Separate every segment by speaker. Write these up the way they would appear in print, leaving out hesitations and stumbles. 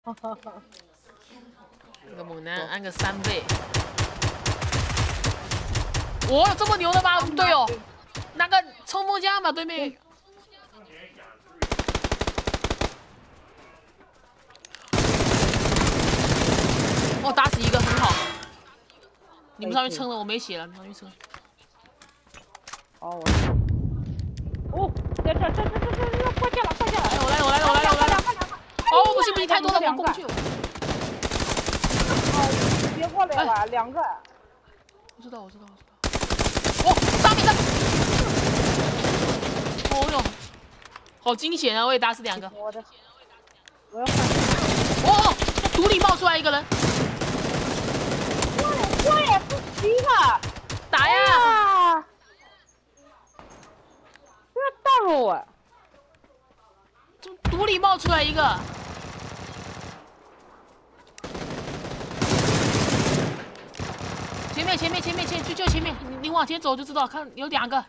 Speaker 1: 那个猛男按个3倍。哇，这么牛的吗？队友，拿个冲锋枪吧，对面。哦，打死一个，很好。你们上去撑了，我没血了，你上去撑。
Speaker 2: 哦，哦，这过去了，过去了！
Speaker 1: 哎，我来了！哦，不行，太多了，我过不去。
Speaker 2: 哦，别过来了，2个。
Speaker 1: 我知道。哦，上面的。哦哟，好惊险啊！我也打死2个。
Speaker 2: 我要换。
Speaker 1: 哦，土里冒出来一个人。
Speaker 2: 我也不急了，
Speaker 1: 打呀！
Speaker 2: 这大路啊！
Speaker 1: 土里冒出来一个。前面，就前面，你往前走就知道，看有2个。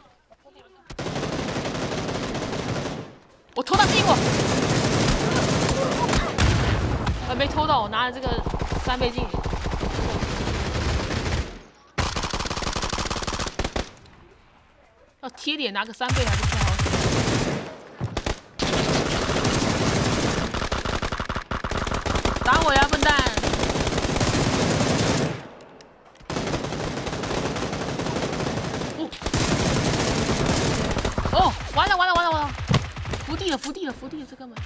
Speaker 1: 我偷他屁股。没偷到，我拿着这个3倍镜。要贴脸拿个3倍还是不好使。打我呀，笨蛋！哦，完了！伏地了，这哥们。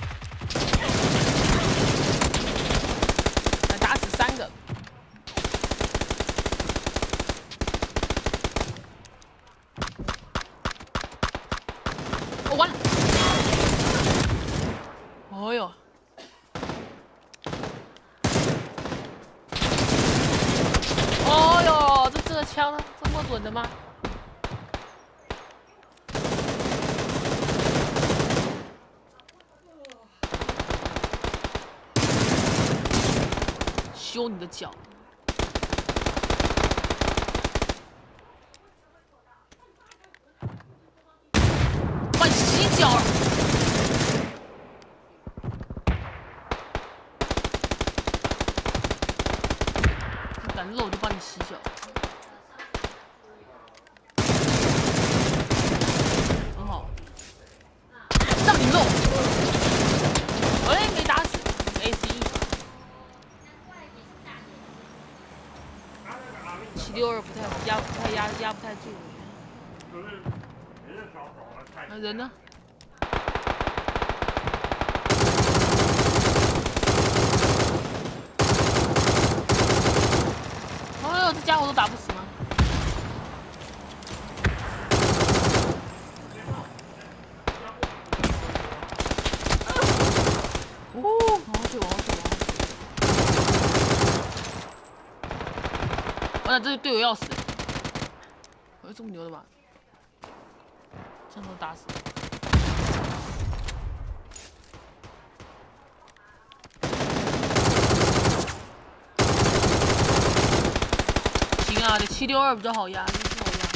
Speaker 1: 打死3个。哦，完了！哦哟！哦哟，这个枪这么准的吗？修你的脚！把你洗脚了！你敢漏就帮你洗脚。很好。让你漏！哎，没打死 ，ACE。762不太压不太住。那人呢？哎呦，这家伙都打不死吗？哦，往后退！完了，这队友要死！有这么牛的吗？枪头打死。行啊，这762比较好压，真是好压。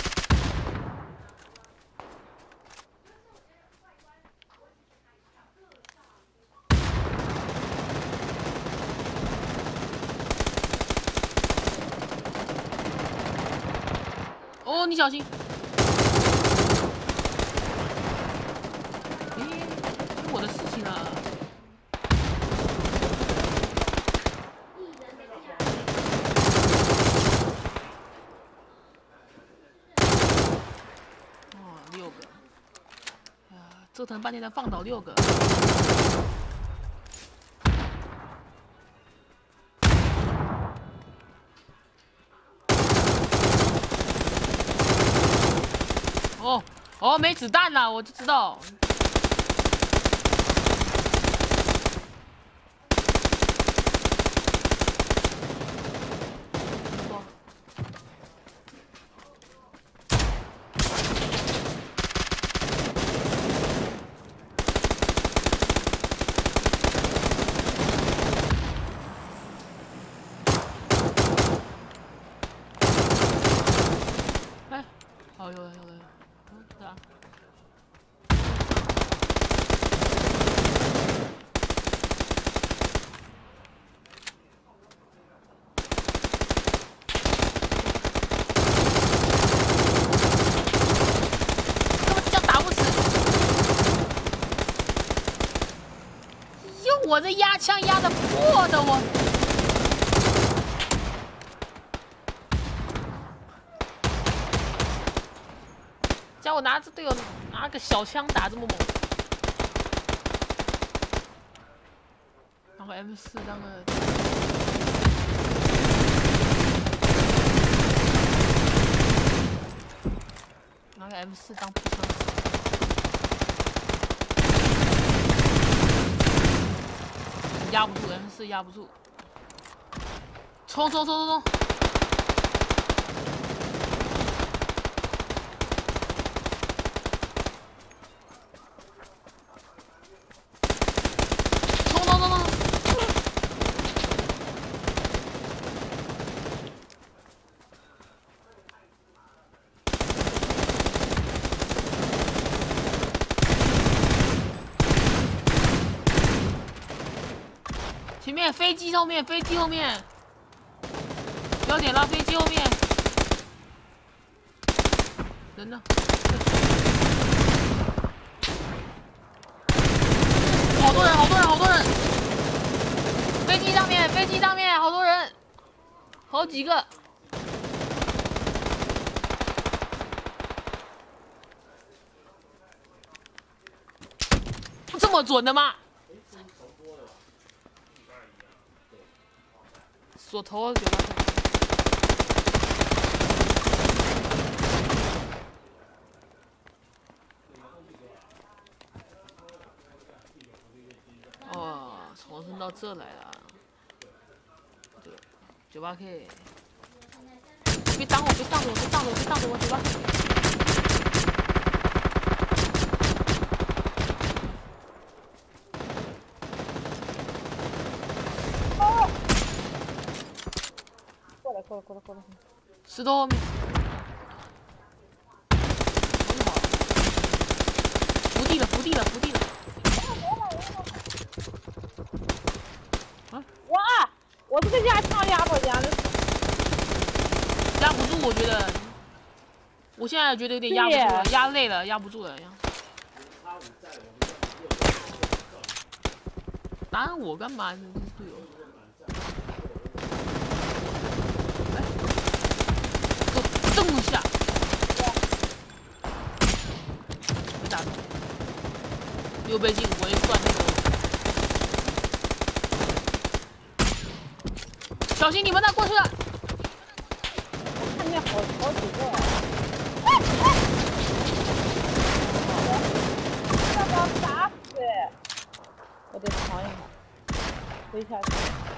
Speaker 1: 哦，你小心！咦，是我的事情啊。哦，6个。哎呀，折腾半天才放倒6个。哦，没子弹了，我就知道。哎，哦，有了，对啊。 我这压枪压的破的我。叫我拿着队友拿个小枪打这么猛，拿个 M4当个。拿个 M4当步枪，压不住 M4，压不住，冲！前面飞机后面，飞机后面，标点了，飞机后面，人呢？好多人！飞机上面，好多人，好几个。这么准的吗？锁头啊，给他。哦，重生到这来了。对，98K。别挡我！98K。过来！石头后面，很好，伏地了！啊！
Speaker 2: 哇！我这个压枪压到家的，
Speaker 1: 压不住，我觉得，我现在觉得有点压不住了，压累了，压不住了。打我干嘛？队友。动一下，没打中。6倍镜我也算那个。小心你们那过去了！
Speaker 2: 我看见好几个。要把我打死！我得藏一下，飞下去。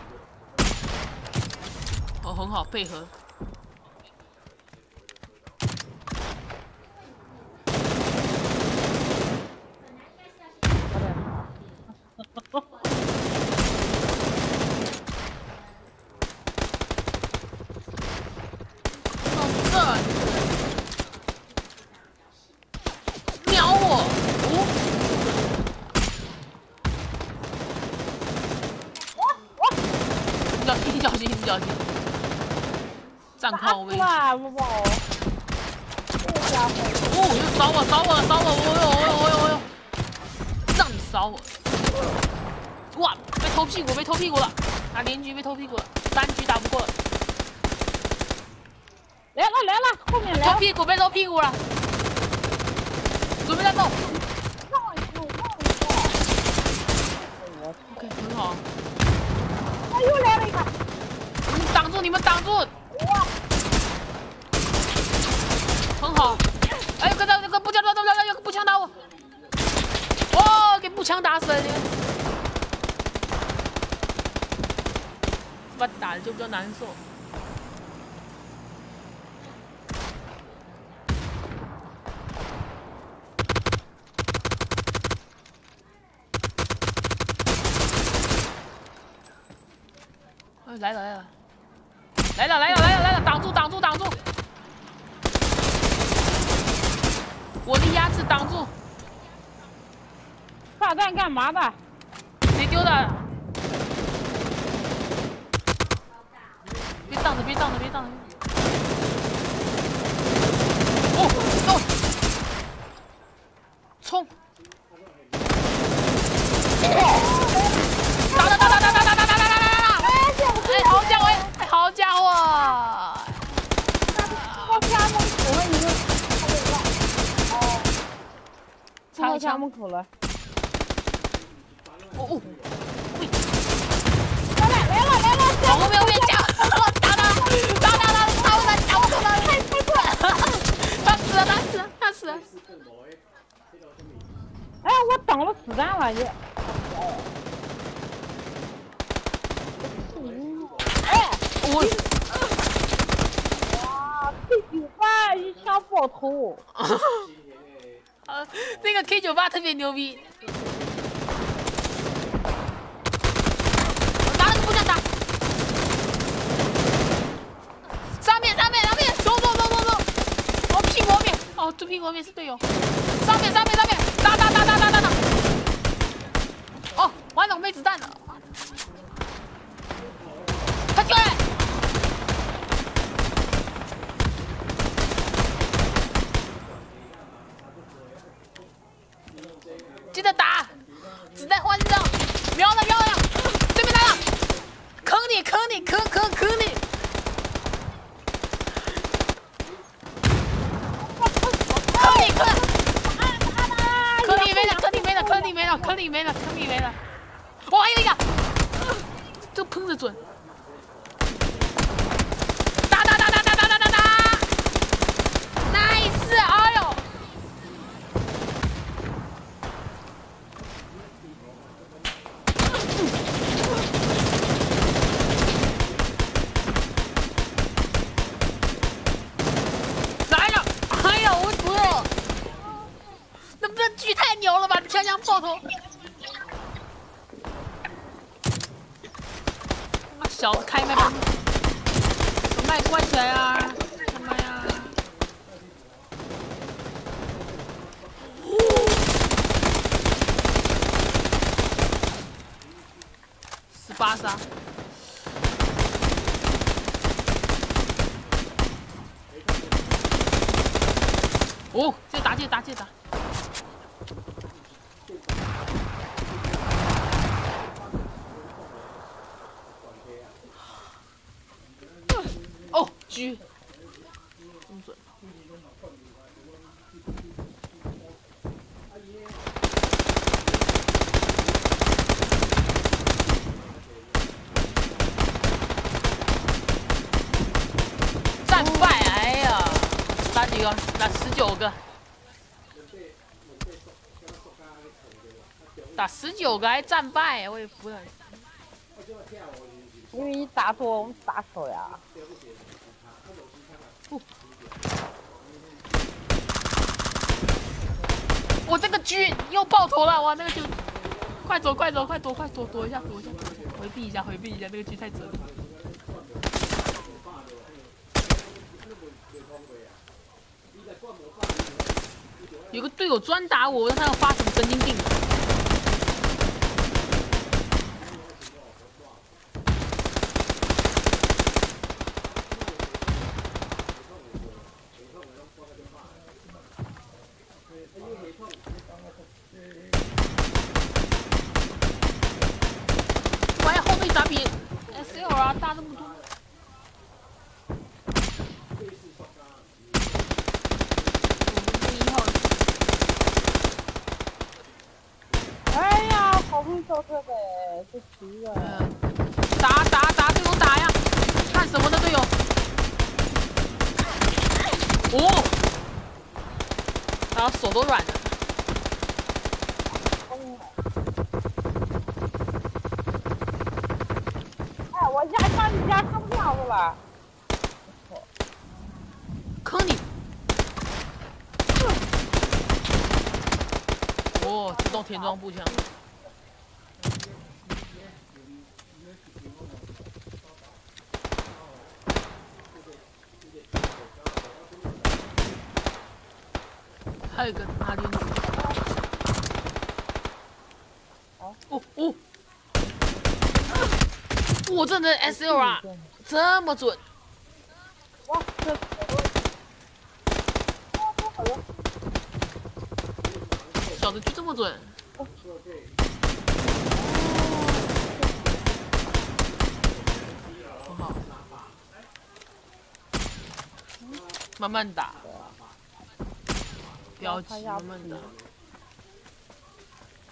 Speaker 1: 哦，很好，配合。秒我！小心！战况危险！又扫我！让你扫我！哇，被偷屁股了！打连局被偷屁股了，3局打不过了。
Speaker 2: 来了，后面来了！
Speaker 1: 被偷屁股了，准备战斗。OK， 很好。
Speaker 2: 又来了一个！
Speaker 1: 你们挡住！很好。哎，有个步枪打我！哦，给步枪打死了！把打的就比较难受。来了！挡住！我的压制挡住！
Speaker 2: 炸弹干嘛的？
Speaker 1: 谁丢的？别挡着！哦！冲！
Speaker 2: 到家门口了。
Speaker 1: 哦，喂，
Speaker 2: 来了！
Speaker 1: 后面讲，打，打不了，太快了，他死了。
Speaker 2: 哎，我挡了子弹了，你。哎，
Speaker 1: 我。
Speaker 2: 哇 ，K98一枪爆头。
Speaker 1: 那个 K98特别牛逼。我拿了个步枪打。上面，走！我屁股后面，哦，这屁股后面是队友。上面，打！哦，完了，我没子弹了。快进来！记得打，子弹换上，瞄了，对面来了，坑你，坑你！坑里没了！我还有一个，这个喷的准。打 ！nice， 哎呦！来了！哎呀，我不要！那狙太牛了吧！枪爆头！小子开麦吧，麦关起来啊！什么呀？18杀。哦，接打！哦，狙，这么准。战败，哎呀，打几个？打19个。打19个还战败，我也服了。
Speaker 2: 因为你打多，我们打少呀。
Speaker 1: 我这个狙又爆头了，哇，那个就快躲一下，回避一下，那个狙太准了。有个队友专打我，他要发什么神经病？我呀，后面咋比 SLR 大这么多？
Speaker 2: 哎呀，好不容易找车呗，这谁呀？
Speaker 1: 打，队友打呀！干什么呢，队友？哦，他手都软了。
Speaker 2: 哎，我家上你家看不这样子了。
Speaker 1: 坑你！哦，自动填装步枪。还有一个哪里？哦！我这的 SLR 这么准！
Speaker 2: 哇，这
Speaker 1: 小的狙这么准！很好，慢慢打，不要急，慢慢打。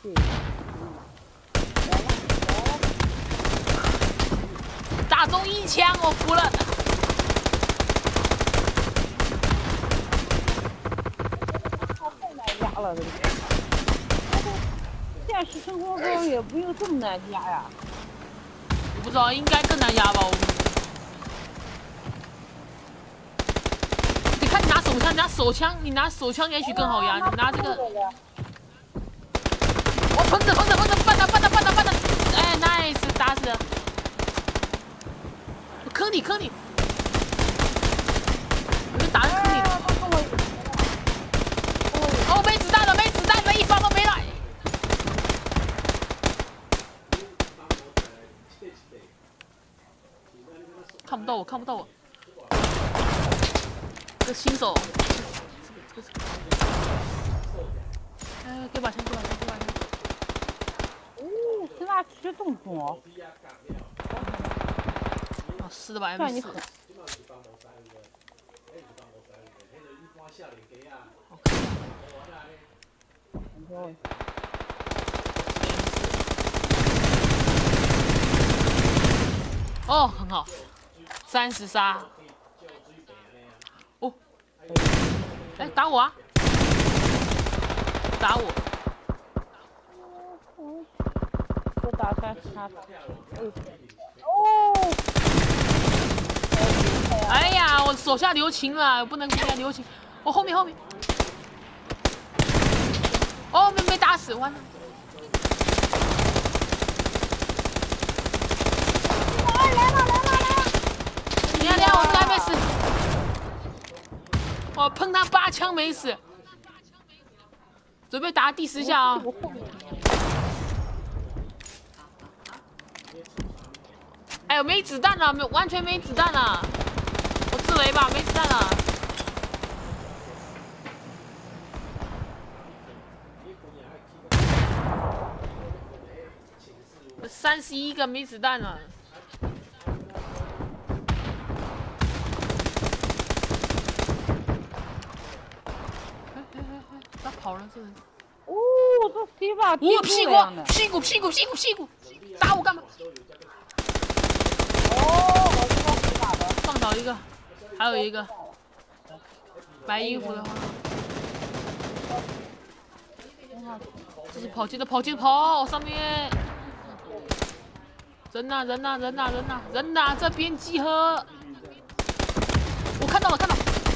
Speaker 1: 打中一枪，我服了。
Speaker 2: 太难压了，这个。现实生活中也不用这么难压呀。
Speaker 1: 我不知道，应该更难压吧？得看你拿手枪，你拿手枪也许更好压。你拿这个，我碰着，办他！哎 ，nice， 打死了！我坑你！我就打人坑你！哦，没子弹了，一发都没了。看不到我。这新手，这个，哎，给把枪。
Speaker 2: 哦，这哪吃动作？
Speaker 1: 哦，是的吧 ？M4。哦，很好，30杀。哦，哎，打我啊！打我！
Speaker 2: 我打30杀。哦。
Speaker 1: 哎呀，我手下留情了，不能这样留情。我后面。哦，没打死，完了。
Speaker 2: 来了！
Speaker 1: 你看，我这还没死。我碰他8枪没死，准备打第10下啊！哎呦，没子弹了，完全没子弹了。我自雷吧，没子弹了。31个没子弹了。他跑了，这人。
Speaker 2: 哦，这谁把
Speaker 1: 我屁股，打我干嘛？
Speaker 2: 哦，我知道谁打的。
Speaker 1: 放倒一个，还有一个白衣服的话，这是跑，接着跑，上面人呐，这边集合。我看到了，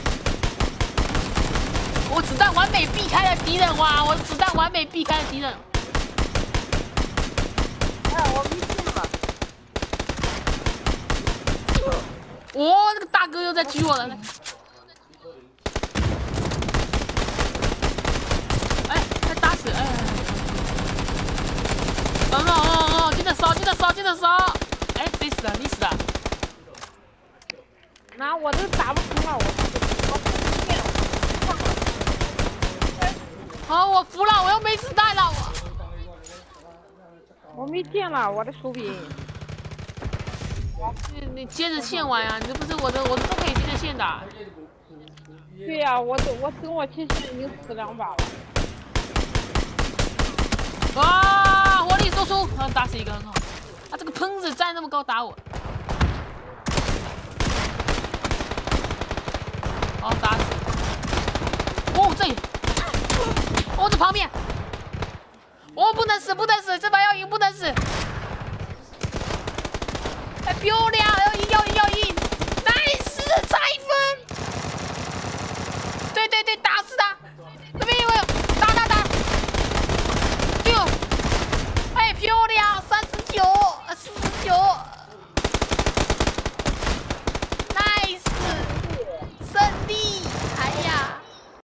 Speaker 1: 我子弹完美避开了敌人，哇！我子弹完美避开了敌人。
Speaker 2: 哎，我没进了。
Speaker 1: 哦，那个大哥又在狙我了。哎，快打死！哎，哦，接着烧！哎，谁死了？你死了？
Speaker 2: 那我都打不成了，
Speaker 1: 好，我服了，我又没子弹了，
Speaker 2: 我没电了，我的手柄。
Speaker 1: 你接着线玩呀，你这不是我的都可以接着线打。
Speaker 2: 对呀，我跟我亲戚已经死2把了。
Speaker 1: 哇，火力输出，打死一个很好。他这个喷子站那么高打我。好，打死。哦，这里。哦，这旁边。哦，不能死，这把要赢不能死。太漂亮了！